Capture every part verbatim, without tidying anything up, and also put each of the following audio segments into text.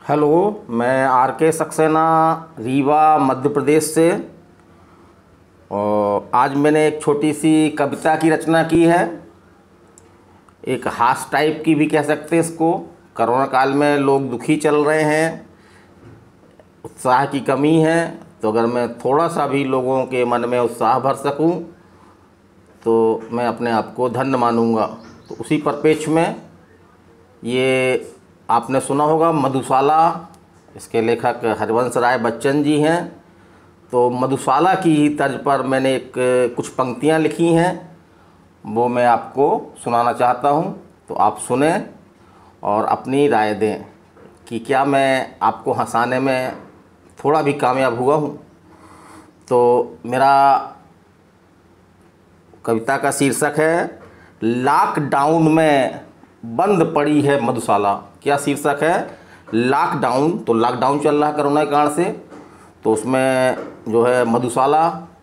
Hello, मैं are के सक्सेना, रीवा, मध्य प्रदेश से। और आज मैंने एक छोटी सी कविता की रचना की है। एक हास्य टाइप की भी कह सकते हैं इसको। कोरोना काल में लोग दुखी चल रहे हैं, उत्साह की कमी है, तो अगर मैं थोड़ा सा भी लोगों के मन में उत्साह भर सकूं तो मैं अपने आप को धन्य मानूंगा। तो उसी परिप्रेक्ष्य में ये आपने सुना होगा मधुशाला, इसके लेखक हरिवंश राय बच्चन जी हैं। तो मधुशाला की ही तर्ज पर मैंने एक कुछ पंक्तियां लिखी हैं, वो मैं आपको सुनाना चाहता हूं। तो आप सुने और अपनी राय दें कि क्या मैं आपको हंसाने में थोड़ा भी कामयाब हुआ हूं। तो मेरा कविता का शीर्षक है लॉकडाउन में बंद पड़ी है मधुशाला। क्या शीर्षक है? लॉकडाउन। तो लॉकडाउन चल रहा है कोरोना के कारण से, तो उसमें जो है मधुशाला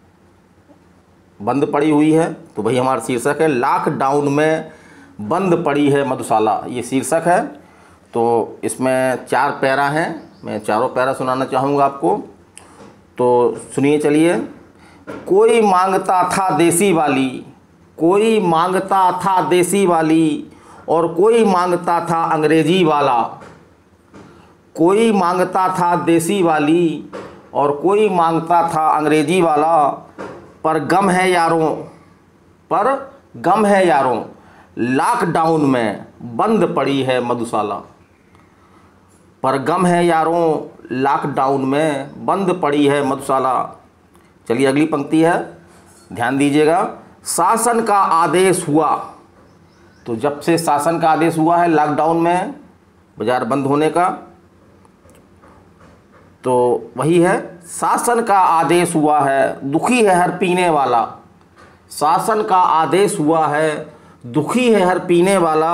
बंद पड़ी हुई है। तो वही हमारा शीर्षक है, लॉकडाउन में बंद पड़ी है मधुशाला, ये शीर्षक है। तो इसमें चार पैरा हैं, मैं चारों पैरा सुनाना चाहूँगा आपको। तो सुनिए, चलिए। कोई मांगता था देसी वाली, कोई मांगता था देसी वाली, और कोई मांगता था अंग्रेजी वाला। कोई मांगता था देसी वाली और कोई मांगता था अंग्रेजी वाला। पर गम है यारों, पर गम है यारों, लॉकडाउन में बंद पड़ी है मधुशाला। पर गम है यारों, लॉकडाउन में बंद पड़ी है मधुशाला। चलिए अगली पंक्ति है, ध्यान दीजिएगा। शासन का आदेश हुआ, तो जब से शासन का आदेश हुआ है लॉकडाउन में बाजार बंद होने का, तो वही है, शासन का आदेश हुआ है, दुखी है हर पीने वाला। शासन का आदेश हुआ है, दुखी है हर पीने वाला।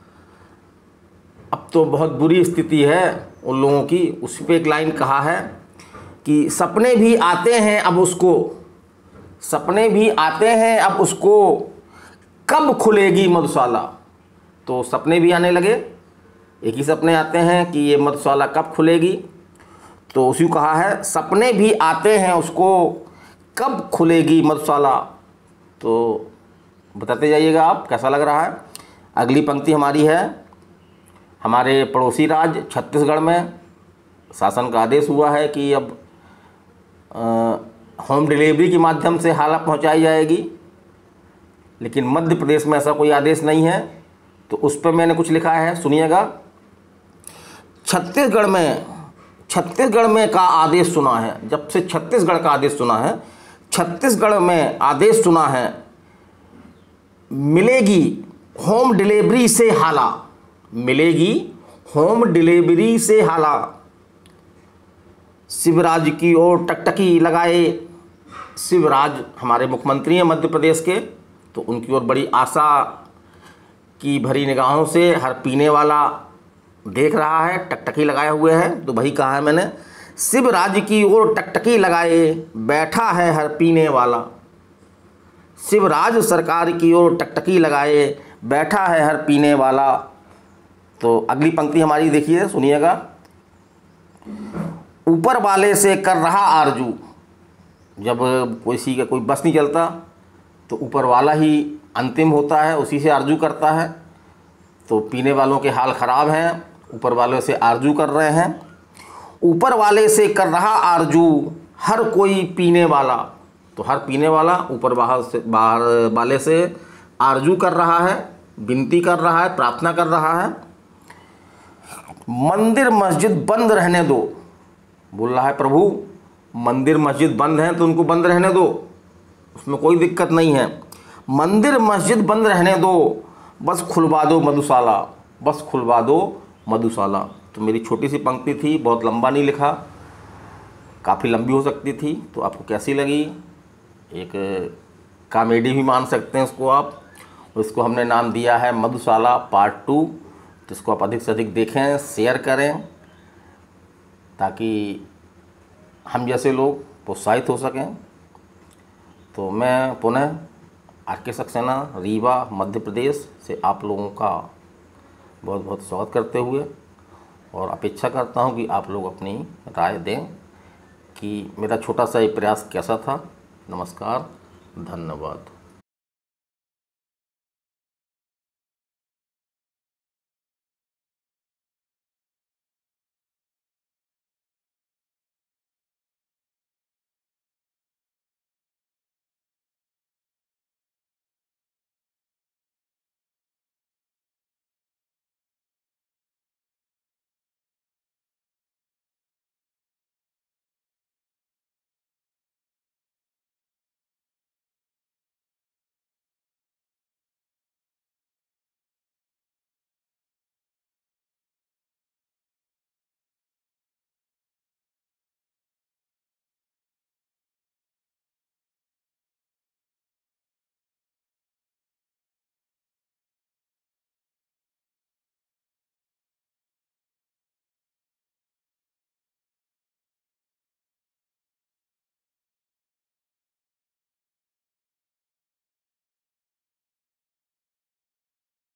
अब तो बहुत बुरी स्थिति है उन लोगों की। उस पर एक लाइन कहा है कि सपने भी आते हैं अब उसको, सपने भी आते हैं अब उसको, कब खुलेगी मधुशाला। तो सपने भी आने लगे, एक ही सपने आते हैं कि ये मधुशाला कब खुलेगी। तो उसी को कहा है, सपने भी आते हैं उसको, कब खुलेगी मधुशाला। तो बताते जाइएगा आप कैसा लग रहा है। अगली पंक्ति हमारी है, हमारे पड़ोसी राज्य छत्तीसगढ़ में शासन का आदेश हुआ है कि अब आ, होम डिलीवरी के माध्यम से हालत पहुंचाई जाएगी, लेकिन मध्य प्रदेश में ऐसा कोई आदेश नहीं है। तो उस पर मैंने कुछ लिखा है, सुनिएगा। छत्तीसगढ़ में छत्तीसगढ़ में का आदेश सुना है, जब से छत्तीसगढ़ का आदेश सुना है, छत्तीसगढ़ में आदेश सुना है, मिलेगी होम डिलीवरी से हाला, मिलेगी होम डिलीवरी से हाला। शिवराज की ओर टकटकी लगाए, शिवराज हमारे मुख्यमंत्री हैं मध्य प्रदेश के, तो उनकी ओर बड़ी आशा की भरी निगाहों से हर पीने वाला देख रहा है, टकटकी लगाए हुए है। तो वही कहा है मैंने, शिवराज की ओर टकटकी लगाए बैठा है हर पीने वाला। शिवराज सरकार की ओर टकटकी लगाए बैठा है हर पीने वाला। तो अगली पंक्ति हमारी देखिए, सुनिएगा। ऊपर वाले से कर रहा आरजू, जब कोई सी का कोई बस नहीं चलता तो ऊपर वाला ही अंतिम होता है, उसी से आरजू करता है। तो पीने वालों के हाल ख़राब हैं, ऊपर वालों से आरजू कर रहे हैं। ऊपर वाले से कर रहा आरजू हर कोई पीने वाला, तो हर पीने वाला ऊपर बाहर से बाहर वाले से आरजू कर रहा है, विनती कर रहा है, प्रार्थना कर रहा है। मंदिर मस्जिद बंद रहने दो, बोल रहा है प्रभु मंदिर मस्जिद बंद हैं तो उनको बंद रहने दो, उसमें कोई दिक्कत नहीं है। मंदिर मस्जिद बंद रहने दो, बस खुलवा दो मधुशाला, बस खुलवा दो मधुशाला। तो मेरी छोटी सी पंक्ति थी, बहुत लंबा नहीं लिखा, काफ़ी लंबी हो सकती थी। तो आपको कैसी लगी? एक कॉमेडी भी मान सकते हैं इसको आप। उसको हमने नाम दिया है मधुशाला पार्ट टू। जिसको आप अधिक से अधिक देखें, शेयर करें, ताकि हम जैसे लोग प्रोत्साहित हो सकें। तो मैं पुनः आर के सक्सेना, रीवा, मध्य प्रदेश से आप लोगों का बहुत बहुत स्वागत करते हुए और अपेक्षा करता हूँ कि आप लोग अपनी राय दें कि मेरा छोटा सा ये प्रयास कैसा था। नमस्कार, धन्यवाद।